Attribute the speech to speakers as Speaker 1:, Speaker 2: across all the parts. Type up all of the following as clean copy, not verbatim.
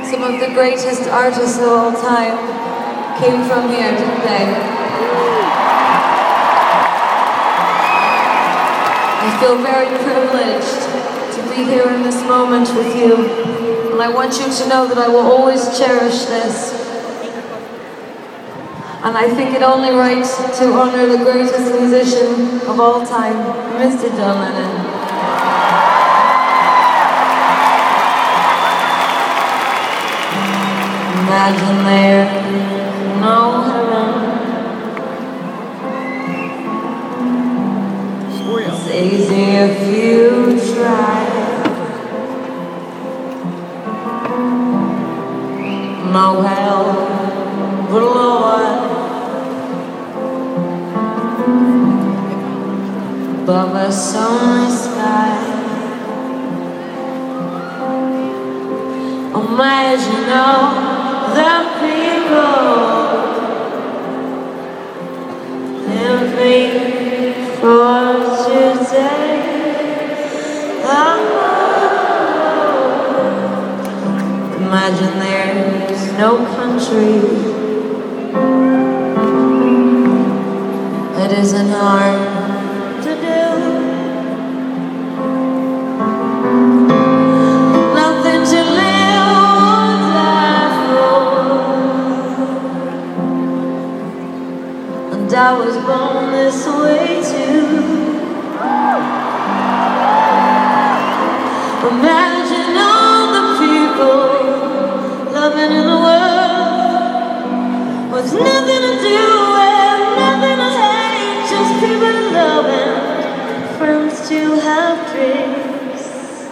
Speaker 1: Some of the greatest artists of all time came from here, didn't they? I feel very privileged to be here in this moment with you, and I want you to know that I will always cherish this. And I think it only right to honor the greatest musician of all time, Mr. John Lennon. Imagine there's no heaven. It's easy if you try. No hell below us, above us only sky. Imagine all the people living for today. Imagine there's no country that isn't hard to do. Nothing to live or die for. And I was born this way too. Imagine all the people loving in the world with nothing to do and nothing to hate, just people loving, friends to have dreams.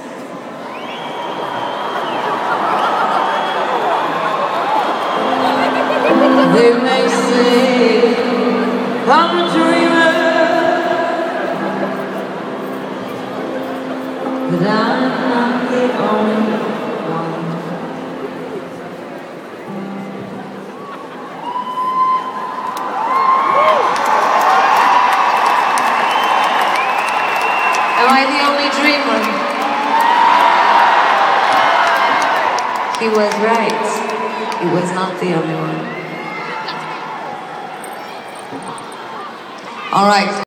Speaker 1: They may say I'm a dreamer, but I'm not the only one. Am I the only dreamer? He was right. He was not the only one. All right.